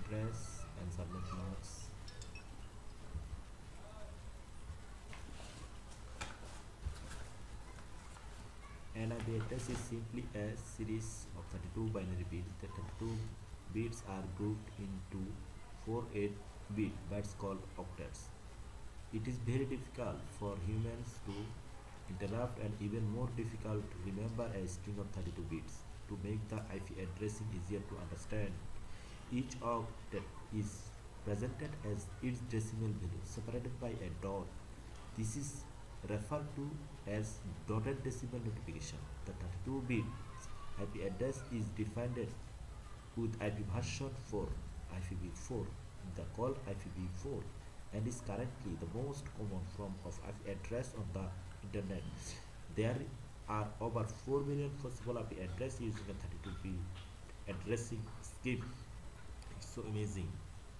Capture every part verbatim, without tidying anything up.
address and submit marks. An I P address is simply a series of thirty-two binary bits. The thirty-two bits are grouped into four eight bit bytes called octets. It is very difficult for humans to interrupt and even more difficult to remember a string of thirty-two bits. To make the I P addressing easier to understand, each octet is presented as its decimal value separated by a dot. This is referred to as dotted decimal notification. The thirty-two bit I P address is defined with I P version four, I P v four, the called I P v four, and is currently the most common form of I P address on the internet. There are over four million possible I P addresses using a thirty-two bit addressing scheme. It's so amazing.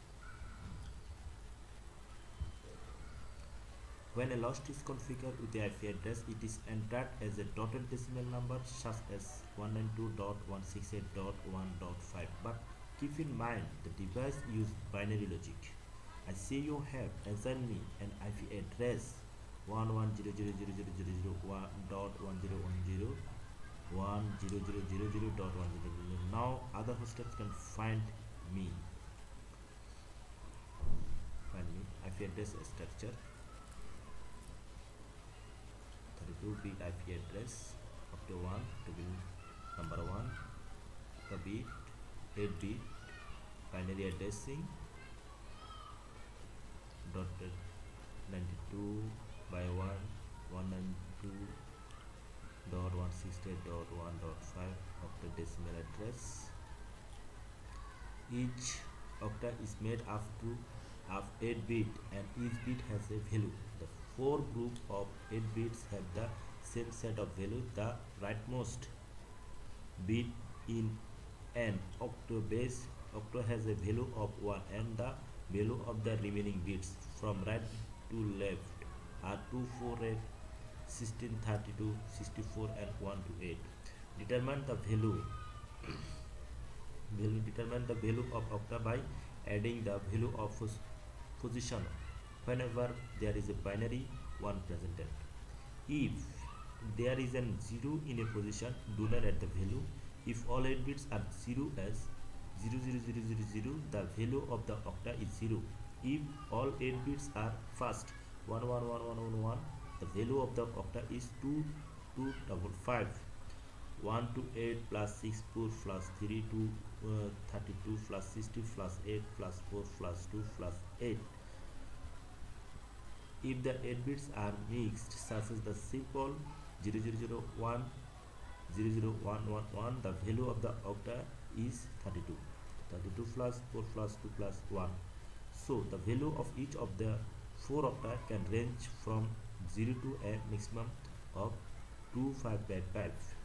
When a lost is configured with the I P address, it is entered as a dotted decimal number such as one ninety-two dot one sixty-eight dot one dot five. But keep in mind the device uses binary logic. I say you have assigned me an I P address one one zero zero zero zero zero zero one dot one zero one zero one zero zero zero zero dot one zero zero. Now other hostess can find me. Find me I P address structure. thirty-two bit I P address up to one to be number one, the bit eight bit binary addressing dotted ninety-two by one one ninety-two dot one sixty-eight dot one dot five octet decimal address. Each octet is made up to of eight bit and each bit has a value. The four groups of eight bits have the same set of value. The rightmost bit in an octo base octo has a value of one and the value of the remaining bits from right to left are two, four, eight, sixteen, thirty-two, sixty-four and one to eight. Determine the value value determine the value of octa by adding the value of position whenever there is a binary one presented. If there is a zero in a position, do not add the value. If all eight bits are zero as zero zero zero zero zero, the value of the octa is zero. If all eight bits are first one one one one one one, the value of the octa is two two double five. one to eight plus six four plus three to uh, thirty-two plus sixty plus eight plus four plus two plus eight. If the eight bits are mixed such as the simple zero zero zero one zero zero one one one, the value of the octa is thirty-two. thirty-two plus four plus two plus one. So the value of each of the four octa can range from zero to a maximum of two five five five.